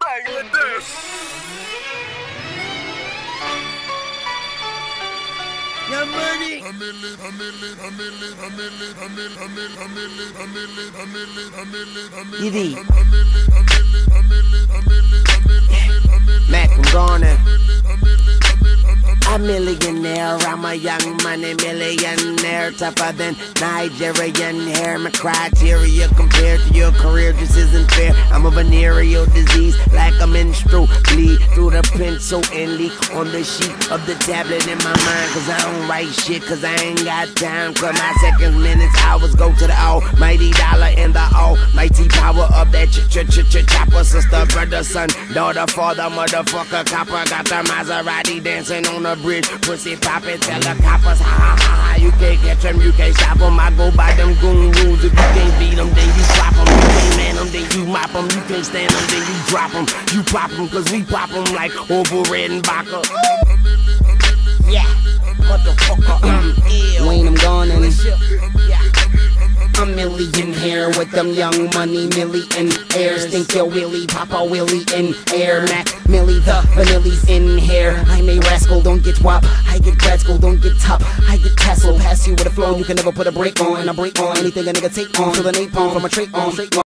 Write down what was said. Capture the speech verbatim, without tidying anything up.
bang with this. Your money. Easy. Mac, I'm gone. A millionaire, I'm a young money millionaire, tougher than Nigerian hair. My criteria compared to your career just isn't fair. I'm a venereal disease, like a menstrual bleed through the pencil and leak on the sheet of the tablet in my mind. Cause I don't write shit, cause I ain't got time. Cause my seconds, minutes, hours go to the almighty dollar and the almighty power of that ch ch ch ch chopper. Sister, brother, son, daughter, father, motherfucker, copper. Got the Maserati dancing on the bridge, pussy poppin', tell the coppers, ha ha ha ha. You can't catch them, you can't stop them. I go by them goon rules. If you can't beat them, then you drop them. You can't man them, then you mop them. You can't stand them, then you drop them. You pop them, cause we pop them like Orville Redenbacher. Yeah, motherfucker, I'm ill. Wayne, I'm gone and Yeah. a millionaire with them young money millionaires. Think you're Willie, Papa Willie in air. Mac Millie, the vanilli's in here. I'm a rascal, don't get wop. I get grad school, don't get top. I get castle, pass you with a flow. You can never put a break on. I break on anything a nigga take on. Feel the napalm from a trait on. Straight on.